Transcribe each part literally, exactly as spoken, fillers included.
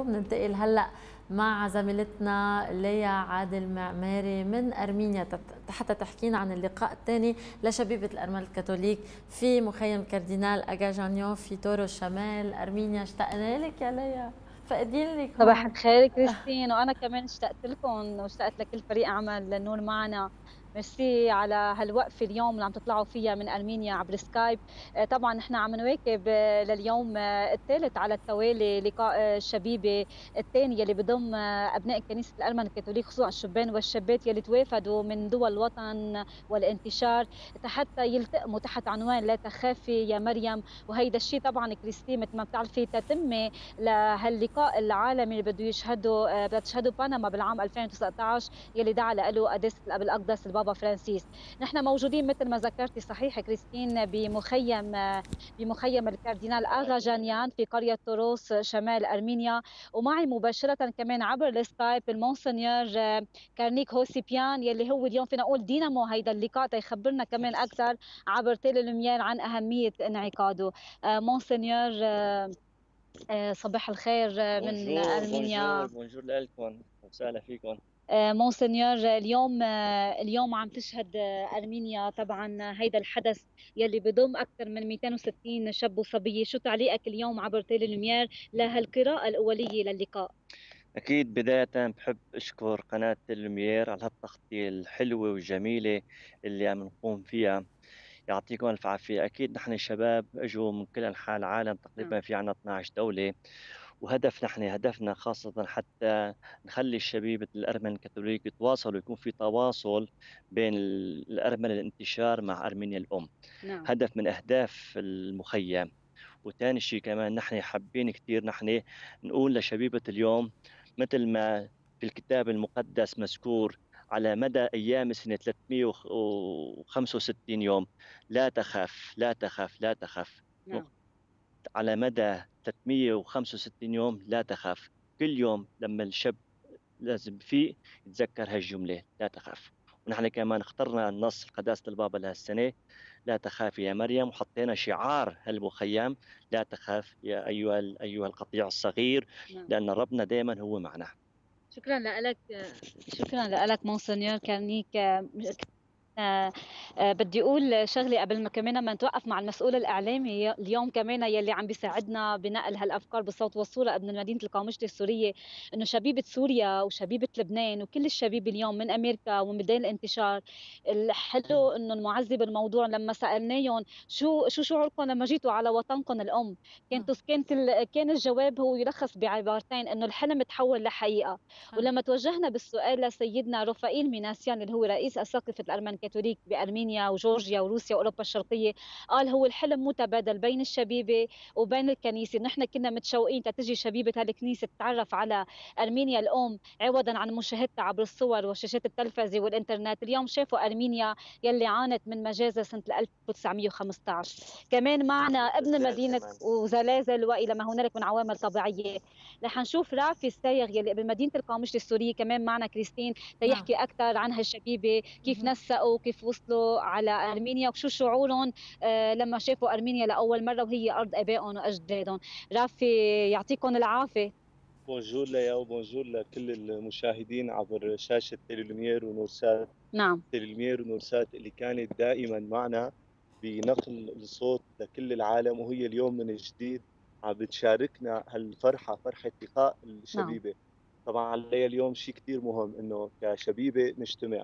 بننتقل هلا مع زميلتنا ليا عادل معماري من ارمينيا حتى تحكينا عن اللقاء الثاني لشبيبه الارمن الكاثوليك في مخيم كاردينال اجاجانيو في تورو الشمال ارمينيا. اشتقنا لك يا ليا، فقدين لك صباح هون. الخير كريستين، وأنا كمان اشتقت لكم واشتقت لكل فريق عمل النور معنا. ميرسي على هالوقفة اليوم اللي عم تطلعوا فيها من أرمينيا عبر سكايب. آه، طبعا نحن عم نواكب آه، لليوم آه، الثالث على التوالي لقاء آه، الشبيبة الثاني يلي بضم آه، أبناء كنيسة الأرمن الكاثوليك، خصوصا الشبان والشابات يلي توافدوا من دول الوطن والانتشار حتى يلتئموا تحت عنوان لا تخافي يا مريم. وهيدا الشيء طبعا كريستين مثل ما بتعرفي تتمة لهاللقاء العالمي اللي بده يشهده آه، بدها تشهده بنما بالعام ألفين وتسعطعش يلي دعا له قداسة الأب الأقدس البابا فرانسيس. نحن موجودين مثل ما ذكرتي صحيح كريستين بمخيم آه، بمخيم الكاردينال آغا جانيان في قرية طوروس شمال أرمينيا، ومعي مباشرة كمان عبر السكايب المونسنيور آه، كارنيك هوسيبيان يلي هو اليوم فينا نقول دينامو هيدا اللقاء تيخبرنا كمان أكثر عبر تيلي لوميير عن أهمية انعقاده. آه، مونسنيور آه، آه، صباح الخير آه، من بونجور بونجور أرمينيا. بونجور لكم وسهلا فيكم. آه، مونسنيور آه، اليوم آه، اليوم عم تشهد آه، أرمينيا طبعا آه، هيدا الحدث يلي بضم أكثر من مئتين وستين شاب وصبية. شو تعليقك اليوم عبر تيلي لومير لهالقراءة الأولية للقاء؟ أكيد بداية بحب أشكر قناة اللومير على هالتغطية الحلوة والجميلة اللي عم نقوم فيها. يعطيكم ألف عافية. أكيد نحن شباب أجوا من كل أنحاء العالم، نعم. تقريبا في عنا اثنعش دولة، وهدف نحن هدفنا خاصة حتى نخلي الشبيبة الأرمن الكاثوليك يتواصلوا، يكون في تواصل بين ال- الأرمن الانتشار مع أرمينيا الأم. نعم. هدف من أهداف المخيم. وتاني شيء كمان نحن حابين كثير نحن نقول لشبيبة اليوم، مثل ما في الكتاب المقدس مذكور على مدى أيام سنة ثلاثمئة وخمسة وستين يوم: لا تخاف لا تخاف لا تخاف. نعم. على مدى ثلاثمئة وخمسة وستين يوم لا تخاف. كل يوم لما الشاب لازم فيه يتذكر هالجملة لا تخاف. ونحن كمان اخترنا النص قداسة البابا لهالسنة: لا تخافي يا مريم، وحطينا شعار هالمخيم: لا تخاف يا أيها أيها القطيع الصغير، نعم. لأن ربنا دائما هو معنا. شكرا لك. شكرا لك مونسنيور كارنيك. آه، آه، بدي اقول شغله قبل ما كمان ما نتوقف مع المسؤول الاعلامي اليوم كمان يلي عم بيساعدنا بنقل هالافكار بالصوت والصوره ابن مدينه القاموشة السوريه، انه شبيبه سوريا وشبيبه لبنان وكل الشبيب اليوم من امريكا ومن ميدان الانتشار. الحلو انه المعزي بالموضوع لما سالناهم شو شو شعوركم لما جيتوا على وطنكم الام، كانت كانت ال- كان الجواب هو يلخص بعبارتين: انه الحلم تحول لحقيقه. ولما توجهنا بالسؤال لسيدنا رفائيل ميناسيان اللي هو رئيس أساقفة الأرمن الكاثوليك بأرمينيا وجورجيا وروسيا وأوروبا الشرقية، قال هو الحلم متبادل بين الشبيبة وبين الكنيسة. نحن كنا متشوقين تتجي شبيبة هالكنيسة تتعرف على أرمينيا الأم عوضا عن مشاهدتها عبر الصور وشاشات التلفزة والإنترنت. اليوم شافوا أرمينيا يلي عانت من مجازر سنة ألف وتسعمئة وخمسة عشر. كمان معنا ابن زلزال مدينة كمان. وزلازل وإلى ما هنالك من عوامل طبيعية. رح نشوف رافي السايغ يلي بمدينه القاموشة السوريه كمان معنا كريستين نعم. تيحكي اكثر عن هالشبيبه، كيف مهم. نسقوا، كيف وصلوا على ارمينيا، وشو شعورهم آه، لما شافوا ارمينيا لاول مره وهي ارض ابائهم واجدادهم. رافي يعطيكم العافيه. بونجور ليا وبونجور لكل المشاهدين عبر شاشة تيليلومير ونورسات. نعم. تيليلومير ونورسات اللي كانت دائما معنا بنقل الصوت لكل العالم، وهي اليوم من جديد عم بتشاركنا هالفرحة، فرحة لقاء نعم. الشبيبة. طبعا علي اليوم شيء كثير مهم انه كشبيبة نجتمع،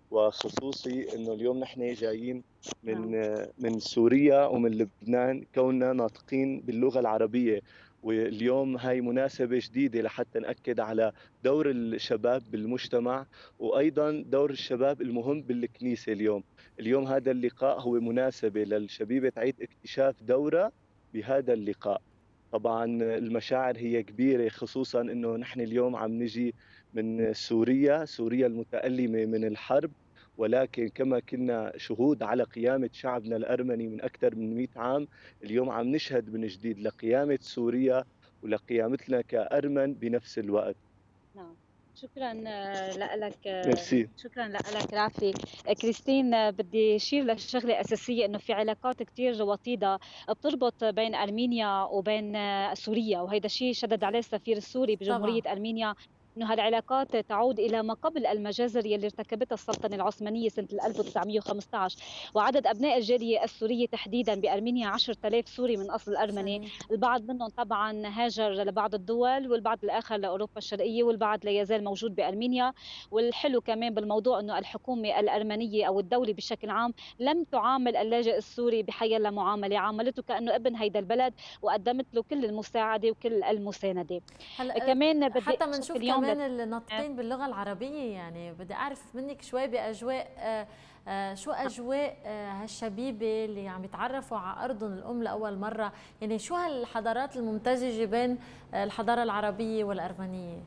وخصوصي انه اليوم نحن جايين من نعم. من سوريا ومن لبنان، كوننا ناطقين باللغة العربية. واليوم هاي مناسبة جديدة لحتى نأكد على دور الشباب بالمجتمع، وأيضا دور الشباب المهم بالكنيسة. اليوم اليوم هذا اللقاء هو مناسبة للشبيبة تعيد اكتشاف دورها بهذا اللقاء. طبعا المشاعر هي كبيرة، خصوصا أنه نحن اليوم عم نجي من سوريا، سوريا المتألمة من الحرب، ولكن كما كنا شهود على قيامة شعبنا الأرمني من أكثر من مئة عام، اليوم عم نشهد من جديد لقيامة سوريا ولقيامتنا كأرمن بنفس الوقت. نعم. شكرا لك. ميرسي. شكرا لك رافي. كريستين، بدي اشير لشغله اساسيه، انه في علاقات كثير وطيده بتربط بين ارمينيا وبين سوريا، وهذا الشيء شدد عليه السفير السوري بجمهوريه طبعا. ارمينيا، انه هالعلاقات تعود الى ما قبل المجازر يلي ارتكبتها السلطنه العثمانيه سنه ألف وتسعمئة وخمسة عشر، وعدد ابناء الجاليه السوريه تحديدا بارمينيا عشرة آلاف سوري من اصل ارمني، شريف. البعض منهم طبعا هاجر لبعض الدول، والبعض الاخر لاوروبا الشرقيه، والبعض لا يزال موجود بارمينيا. والحلو كمان بالموضوع انه الحكومه الارمنيه او الدوله بشكل عام لم تعامل اللاجئ السوري بحيلا معامله، عاملته كانه ابن هيدا البلد، وقدمت له كل المساعده وكل المسانده. هلا كمان بدي حتى اشوف بنشوف اليوم كمان الناطقين باللغه العربيه، يعني بدي اعرف منك شوي باجواء آه آه شو اجواء آه هالشبيبه اللي عم يتعرفوا على ارضهم الام لاول مره، يعني شو هالحضارات الممتزجه بين آه الحضاره العربيه والارمنيه؟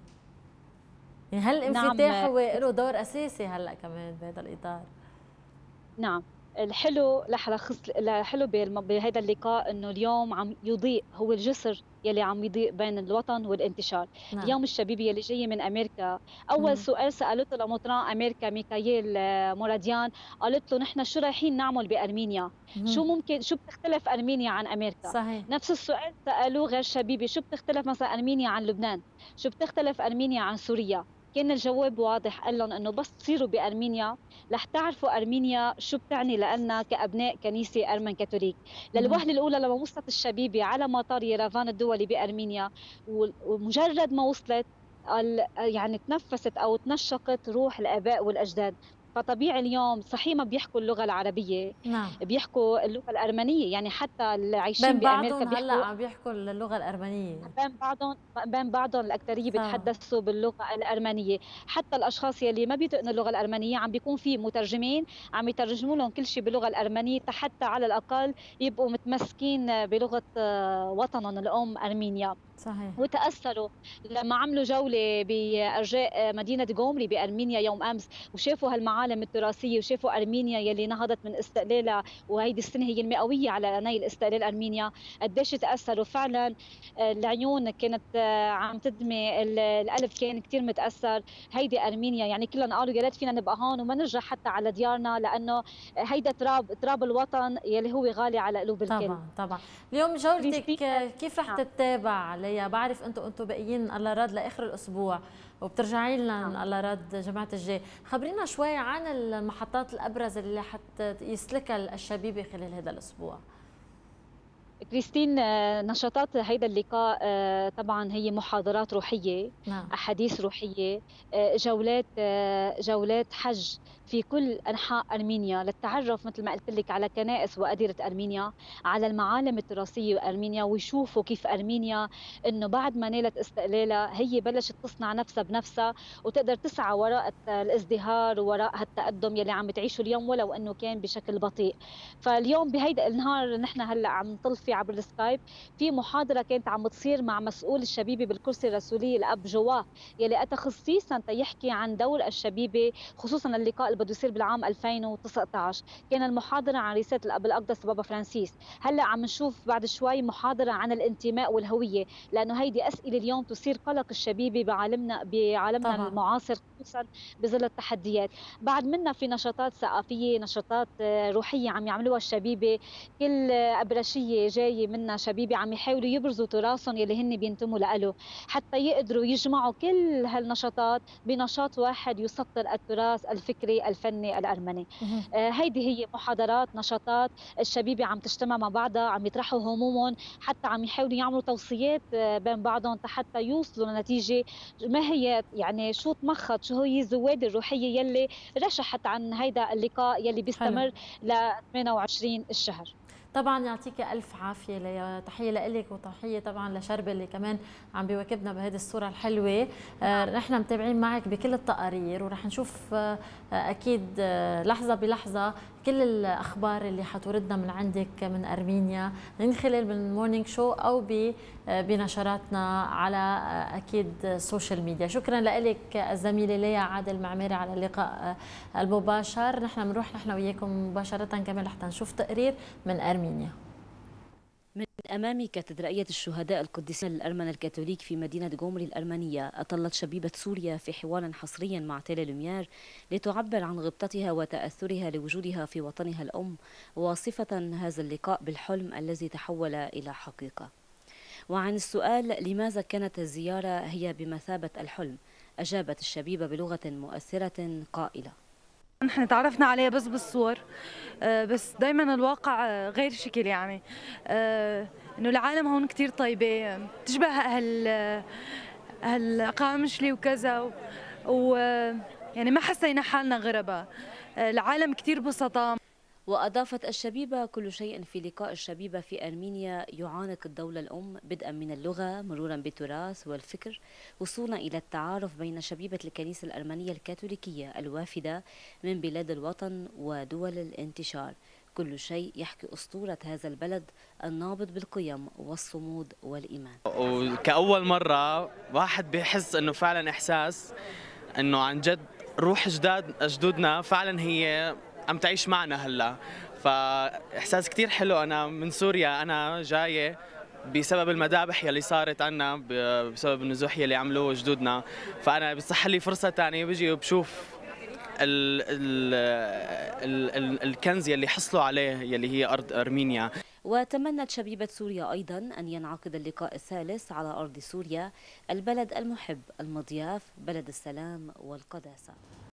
يعني هل الانفتاح نعم. هو له دور اساسي هلا كمان بهذا الاطار؟ نعم. الحلو لحلخص الحلو بهذا اللقاء انه اليوم عم يضيء، هو الجسر يلي عم يضيء بين الوطن والانتشار. نعم. اليوم الشبيبه يلي جايه من امريكا، اول مم. سؤال سالته لمطران امريكا ميكائيل موراديان، قالت له نحن شو رايحين نعمل بارمينيا؟ مم. شو ممكن شو بتختلف ارمينيا عن امريكا؟ صحيح. نفس السؤال سالوه غير شبيبه، شو بتختلف مثلا ارمينيا عن لبنان؟ شو بتختلف ارمينيا عن سوريا؟ كان الجواب واضح، قال لهم انه بس تصيروا بارمينيا رح تعرفوا ارمينيا شو بتعني لنا كابناء كنيسه ارمن كاثوليك. للوهله الاولى لما وصلت الشبيبه على مطار ييرفان الدولي بارمينيا، ومجرد ما وصلت يعني تنفست او تنشقت روح الاباء والاجداد. فطبيعي اليوم صحيح ما بيحكوا اللغه العربيه، نعم. بيحكوا اللغه الارمنيه، يعني حتى اللي عايشين بين بامريكا بعضهم هلا بيحكوا عم بيحكوا اللغه الارمنيه. بين بعضهم بين بعضهم الاكثريه بيتحدثوا باللغه الارمنيه. حتى الاشخاص يلي ما بيتقنوا اللغه الارمنيه عم بيكون في مترجمين عم يترجموا لهم كل شيء باللغه الارمنيه، حتى على الاقل يبقوا متمسكين بلغه وطنهم الام ارمينيا. صحيح. وتاثروا لما عملوا جوله بارجاء مدينه غومري بارمينيا يوم امس، وشافوا هالمعالم التراثيه، وشافوا ارمينيا يلي نهضت من استقلالها، وهيدي السنه هي المئويه على نيل استقلال ارمينيا. قديش تاثروا فعلا، العيون كانت عم تدمي، القلب كان كثير متاثر. هيدي ارمينيا، يعني كلهم قالوا يا ريت فينا نبقى هون وما نرجع حتى على ديارنا، لانه هيدا تراب تراب الوطن يلي هو غالي على قلوب الكل. طبعا طبعا. اليوم جولتك كيف رح تتابع ليا؟ بعرف انتم انتم باقيين الله راد لاخر الاسبوع وبترجعي لنا الله راد جماعه الجاي، خبرينا شوي عن المحطات الابرز اللي حتى يسلكها الشبيبه خلال هذا الاسبوع. كريستين، نشاطات هيدا اللقاء طبعا هي محاضرات روحيه، نعم. احاديث روحيه، جولات جولات حج في كل انحاء ارمينيا للتعرف مثل ما قلت لك على كنائس واديره ارمينيا، على المعالم التراثيه بارمينيا، ويشوفوا كيف ارمينيا انه بعد ما نالت استقلالها هي بلشت تصنع نفسها بنفسها، وتقدر تسعى وراء الازدهار ووراء هالتقدم يلي عم تعيشه اليوم ولو انه كان بشكل بطيء. فاليوم بهيدا النهار نحن هلا عم نطل في عبر السكايب في محاضره كانت عم بتصير مع مسؤول الشبيبه بالكرسي الرسولي الاب جواه، يلي اتى خصيصا تيحكي عن دور الشبيبه، خصوصا اللقاء اللي بده يصير بالعام ألفين وتسعة عشر. كان المحاضره عن رساله الاب الاقدس بابا فرانسيس. هلا عم نشوف بعد شوي محاضره عن الانتماء والهويه، لانه هيدي اسئله اليوم تثير قلق الشبيبه بعالمنا بعالمنا طبعا. المعاصر، خصوصا بظل التحديات. بعد منا في نشاطات ثقافيه، نشاطات روحيه عم يعملوها الشبيبه، كل ابرشيه جايه منا شبيبه عم يحاولوا يبرزوا تراثهم يلي هن بينتموا له، حتى يقدروا يجمعوا كل هالنشاطات بنشاط واحد يسطر التراث الفكري الفني الارمني. آه هيدي هي محاضرات، نشاطات الشبيبه عم تجتمع مع بعضها، عم يطرحوا همومهم، حتى عم يحاولوا يعملوا توصيات بين بعضهم حتى يوصلوا لنتيجه ما هي، يعني شو تمخض، شو هي الزواد الروحيه يلي رشحت عن هيدا اللقاء يلي بيستمر ل ثمانية وعشرين الشهر. طبعا يعطيك الف عافيه ليا، تحيه لك وتحيه طبعا لشربه اللي كمان عم بيواكبنا بهذه الصوره الحلوه. آه نحن متابعين معك بكل التقارير، ورح نشوف آه اكيد آه لحظه بلحظه كل الاخبار اللي حتوردنا من عندك من ارمينيا من خلال من مورنينج شو او بنشراتنا على اكيد السوشيال ميديا. شكرا لك الزميله ليا عادل معماري على اللقاء المباشر. نحن بنروح نحن وياكم مباشره كمان لحتى نشوف تقرير من ارمينيا. أمام كاتدرائية الشهداء القديسين للأرمن الكاثوليك في مدينة غومري الأرمنية، أطلت شبيبة سوريا في حوار حصري مع تيلي لوميير لتعبر عن غبطتها وتأثرها لوجودها في وطنها الأم، واصفة هذا اللقاء بالحلم الذي تحول إلى حقيقة. وعن السؤال لماذا كانت الزيارة هي بمثابة الحلم، أجابت الشبيبة بلغة مؤثرة قائلة: نحن تعرفنا عليها بس بالصور، بس دايما الواقع غير شكل، يعني انه العالم هون كثير طيبه، بتشبه اهل اهل قامشلي وكذا، ويعني ما حسينا حالنا غرباء، العالم كثير بسطاء. وأضافت الشبيبة: كل شيء في لقاء الشبيبة في أرمينيا يعانق الدولة الأم، بدءا من اللغة مرورا بالتراث والفكر، وصولا إلى التعارف بين شبيبة الكنيسة الأرمنية الكاثوليكية الوافدة من بلاد الوطن ودول الانتشار. كل شيء يحكي أسطورة هذا البلد النابض بالقيم والصمود والإيمان. وكأول مرة واحد بيحس أنه فعلا إحساس أنه عن جد روح جداد أجدودنا فعلا هي عم تعيش معنا هلا، فاحساس كثير حلو. انا من سوريا، انا جايه بسبب المذابح يلي صارت عنا، بسبب النزوح يلي عملوه جدودنا، فانا بصح لي فرصه ثانيه بجي وبشوف ال ال ال ال الكنز يلي حصلوا عليه يلي هي ارض ارمينيا. وتمنت شبيبة سوريا أيضا أن ينعقد اللقاء الثالث على أرض سوريا، البلد المحب المضياف، بلد السلام والقداسة.